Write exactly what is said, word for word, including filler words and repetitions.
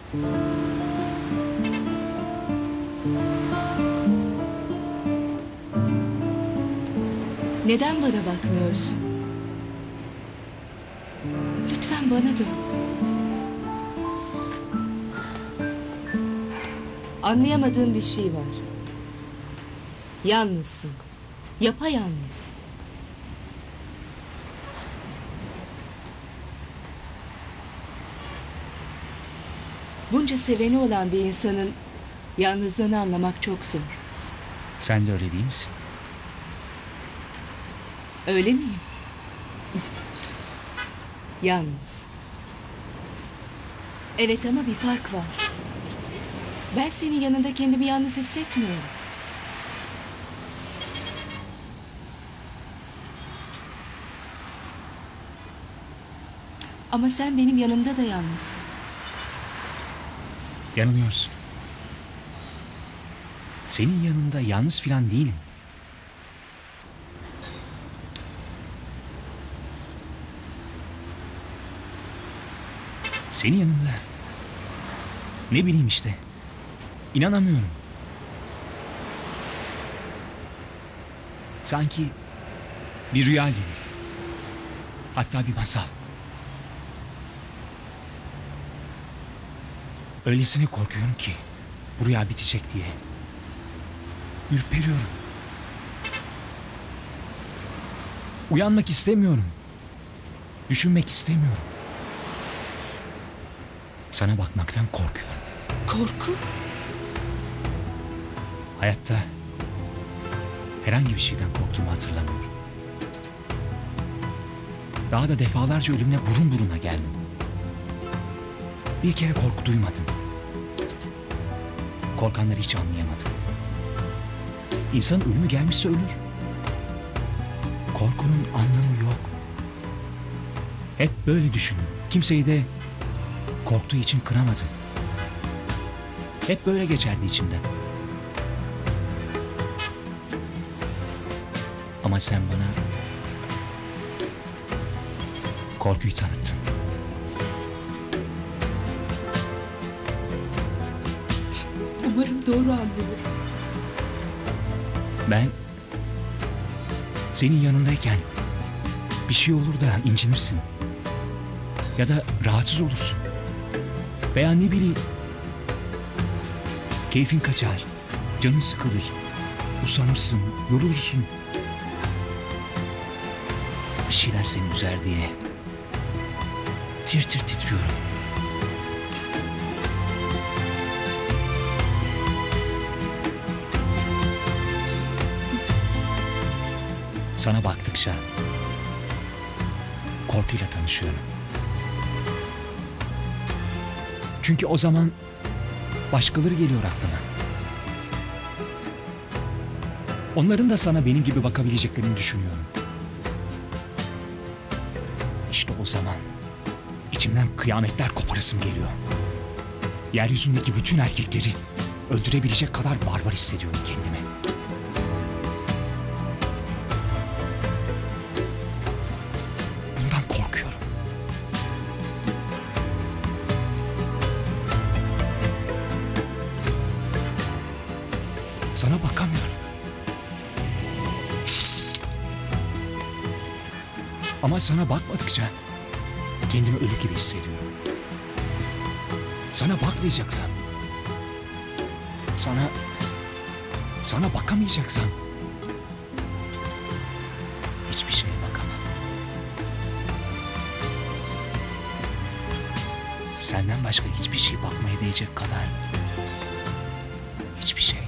Neden bana bakmıyorsun? Lütfen bana dön. Anlayamadığım bir şey var. Yalnızsın. Yapayalnız. Bunca seveni olan bir insanın yalnızlığını anlamak çok zor. Sen de öyle değil misin? Öyle miyim? Yalnız. Evet ama bir fark var. Ben senin yanında kendimi yalnız hissetmiyorum. Ama sen benim yanımda da yalnızsın. Yanılıyorsun. Senin yanında yalnız filan değilim. Senin yanında. Ne bileyim işte. İnanamıyorum. Sanki bir rüya gibi. Hatta bir masal. Öylesine korkuyorum ki bu rüya bitecek diye. Ürperiyorum. Uyanmak istemiyorum. Düşünmek istemiyorum. Sana bakmaktan korkuyorum. Korku? Hayatta herhangi bir şeyden korktuğumu hatırlamıyorum. Daha da defalarca ölümle burun buruna geldim. Bir kere korku duymadım. Korkanları hiç anlayamadım. İnsan ölümü gelmişse ölür. Korkunun anlamı yok. Hep böyle düşündüm. Kimseyi de korktuğu için kıramadım. Hep böyle geçerdi içimden. Ama sen bana korkuyu tanıttın. Umarım doğru anlıyorum. Ben senin yanındayken bir şey olur da incinirsin. Ya da rahatsız olursun. Veya ne bileyim, keyfin kaçar, canın sıkılır, usanırsın, yorulursun. Bir şeyler seni üzer diye tir tir titriyorum. Sana baktıkça korkuyla tanışıyorum. Çünkü o zaman başkaları geliyor aklıma. Onların da sana benim gibi bakabileceklerini düşünüyorum. İşte o zaman içimden kıyametler koparasım geliyor. Yeryüzündeki bütün erkekleri öldürebilecek kadar barbar hissediyorum kendimi. Bundan korkuyorum. Sana bakamıyorum. Ama sana bakmadıkça kendimi ölü gibi hissediyorum. Sana bakmayacaksam, sana, sana bakamayacaksam hiçbir şeye bakamam. Senden başka hiçbir şey bakmaya değecek kadar hiçbir şey.